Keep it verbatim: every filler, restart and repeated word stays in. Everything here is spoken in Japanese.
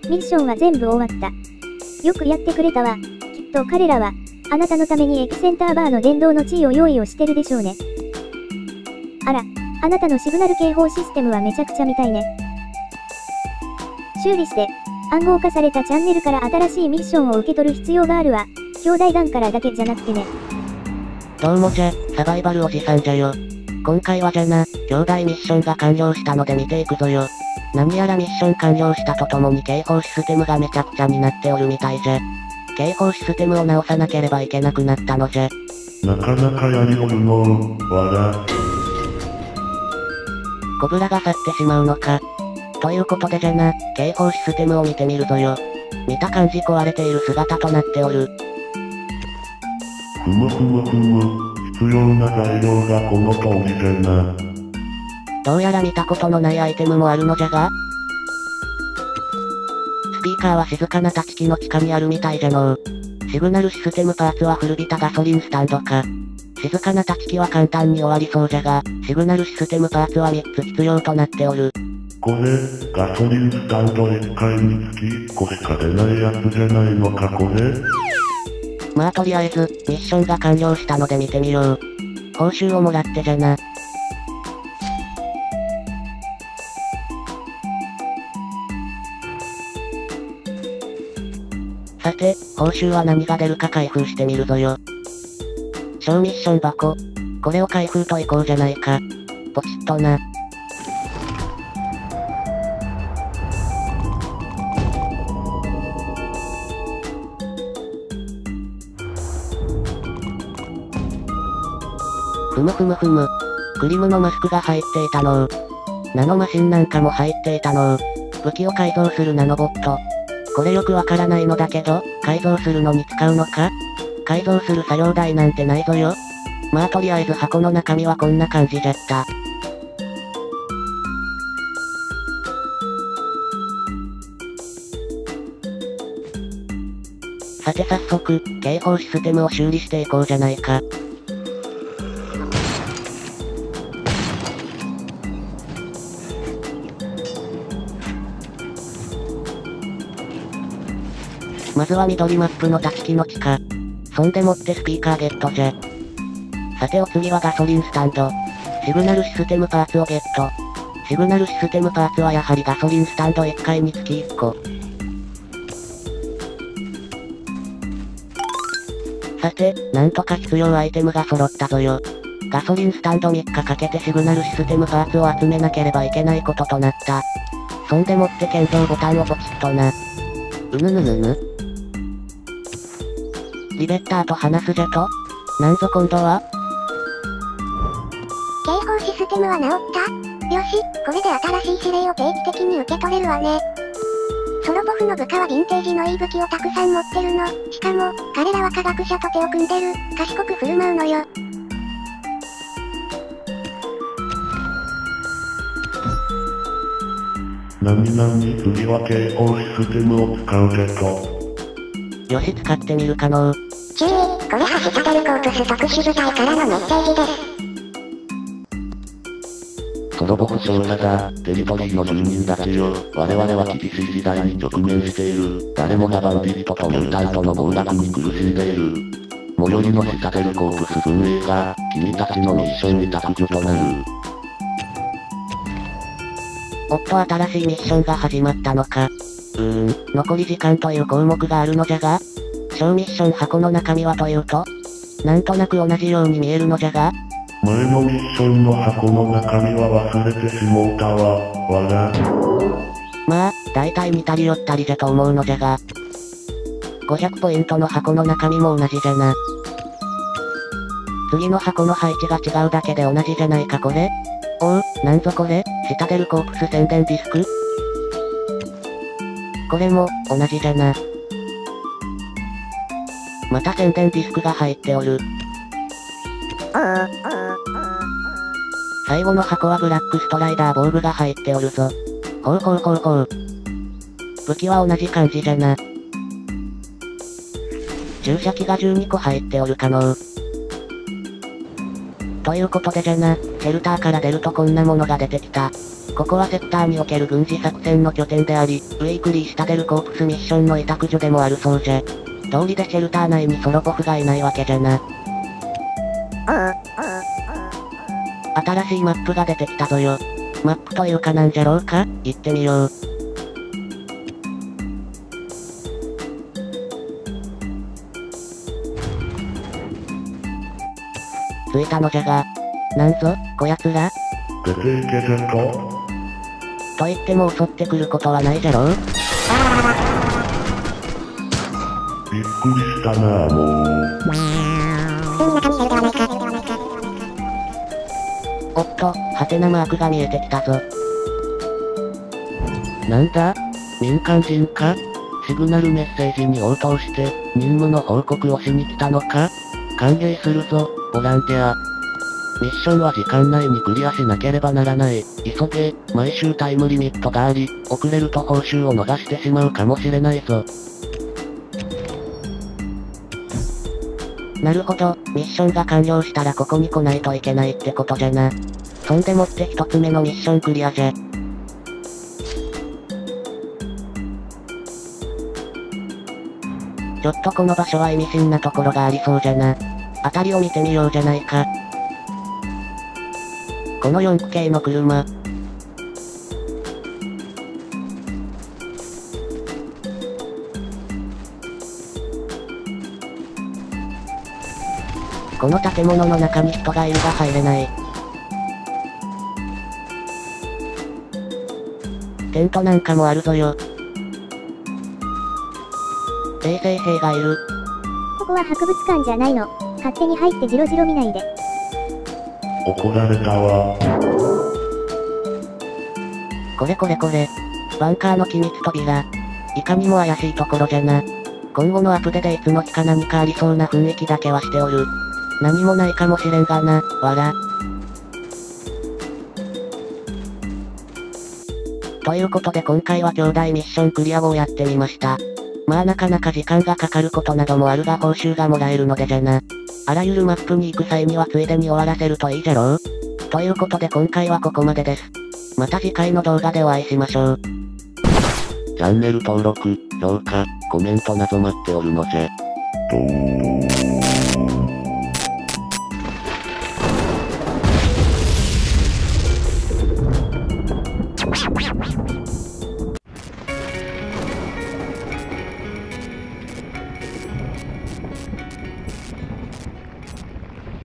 ミッションは全部終わった。よくやってくれたわ。きっと彼らは、あなたのためにエキセンターバーの電動の地位を用意をしてるでしょうね。あら、あなたのシグナル警報システムはめちゃくちゃ見たいね。修理して、暗号化されたチャンネルから新しいミッションを受け取る必要があるわ。兄弟団からだけじゃなくてね。 どうもじゃ、サバイバルおじさんじゃよ。今回はじゃな、兄弟ミッションが完了したので見ていくぞよ。何やらミッション完了したとともに警報システムがめちゃくちゃになっておるみたいじゃ。警報システムを直さなければいけなくなったのじゃ。 なかなかやりおるのー、わら。 コブラが去ってしまうのか。ということでじゃな、警報システムを見てみるぞよ。見た感じ壊れている姿となっておる。 ふむふむふむ。必要な材料がこの通りじゃな。 どうやら見たことのないアイテムもあるのじゃが、スピーカーは静かな立ち木の地下にあるみたいじゃのう。シグナルシステムパーツは古びたガソリンスタンドか。静かな立ち木は簡単に終わりそうじゃが、シグナルシステムパーツはみっつ必要となっておる。 これ、ガソリンスタンドいっかいにつきいっこしか出ないやつじゃないのかこれ。 まあとりあえず、ミッションが完了したので見てみよう。報酬をもらってじゃな。さて、報酬は何が出るか開封してみるぞよ。小ミッション箱。これを開封といこうじゃないか。ポチッとな。ふむふむふむ。クリムのマスクが入っていたのう。ナノマシンなんかも入っていたのう。武器を改造するナノボット。これよくわからないのだけど、改造するのに使うのか？改造する作業台なんてないぞよ。まあとりあえず箱の中身はこんな感じじゃった。さて早速、警報システムを修理していこうじゃないか。まずは緑マップの立ち木の地下。そんでもってスピーカーゲットじゃ。さてお次はガソリンスタンド。シグナルシステムパーツをゲット。シグナルシステムパーツはやはりガソリンスタンドいっかいにつきいっこ。さて、なんとか必要アイテムが揃ったぞよ。ガソリンスタンドみっかかけてシグナルシステムパーツを集めなければいけないこととなった。そんでもって建造ボタンをポチッとな。うぬぬぬぬ。リベッターと話すじゃと？なんぞ今度は？ 警報システムは直った？よし、これで新しい指令を定期的に受け取れるわね。ソロボフの部下はヴィンテージのいい武器をたくさん持ってるの。しかも、彼らは科学者と手を組んでる。賢く振る舞うのよ。 なになに次は警報システムを使うけど。 よし使ってみるかのう。 注意、これハシタデルコープス特殊部隊からのメッセージです。 ソロボフ少佐だ、テリトリーの住人たちよ。我々は厳しい時代に直面している。誰もがバンディットとミュータントの暴落に苦しんでいる。最寄りのシタデルコープス運営が、君たちのミッションに託助となる。 おっと新しいミッションが始まったのか。うーん、残り時間という項目があるのじゃが、小ミッション箱の中身はというと、なんとなく同じように見えるのじゃが、 前のミッションの箱の中身は忘れてしもうたわ、わら。 まあ、大体似たり寄ったりじゃと思うのじゃが、ごひゃくポイントの箱の中身も同じじゃな。次の箱の配置が違うだけで同じじゃないかこれ。おう、なんぞこれ、シタデルコープス宣伝ディスク？これも、同じじゃな。また宣伝ディスクが入っておる。最後の箱はブラックストライダー防具が入っておるぞ。ほうほうほうほう。武器は同じ感じじゃな。注射器がじゅうにこ入っておるかのう。ということでじゃな、シェルターから出るとこんなものが出てきた。 ここはセクターにおける軍事作戦の拠点であり、ウェイクリーシタデルコープスミッションの委託所でもあるそうじゃ。道理でシェルター内にソロポフがいないわけじゃな。新しいマップが出てきたぞよ。マップというかなんじゃろうか、行ってみよう。着いたのじゃが。なんぞ、こやつら出ていけじゃんか。 と言っても襲ってくることはないじゃろう。 びっくりしたなぁもう。 おっと、ハテナマークが見えてきたぞ。なんだ？民間人か？シグナルメッセージに応答して、任務の報告をしに来たのか？歓迎するぞ、ボランティア。ミッションは時間内にクリアしなければならない。急げ、毎週タイムリミットがあり、遅れると報酬を逃してしまうかもしれないぞ。なるほど、ミッションが完了したらここに来ないといけないってことじゃな。そんでもって一つ目のミッションクリアじゃ。ちょっとこの場所は意味深なところがありそうじゃな。辺りを見てみようじゃないか。このよんく系の車。この建物の中に人がいるが入れない。テントなんかもあるぞよ。衛生兵がいる。 ここは博物館じゃないの。勝手に入ってジロジロ見ないで。 怒られたわ。 これこれこれ。バンカーの機密扉。いかにも怪しいところじゃな。今後のアップデでいつの日か何かありそうな雰囲気だけはしておる。何もないかもしれんがな、わら。ということで今回は兄弟ミッションクリアをやってみました。まあなかなか時間がかかることなどもあるが報酬がもらえるのでじゃな。あらゆるマップに行く際にはついでに終わらせるといいじゃろう。ということで今回はここまでです。また次回の動画でお会いしましょう。 チャンネル登録、評価、コメントなど待っておるのじゃ。どう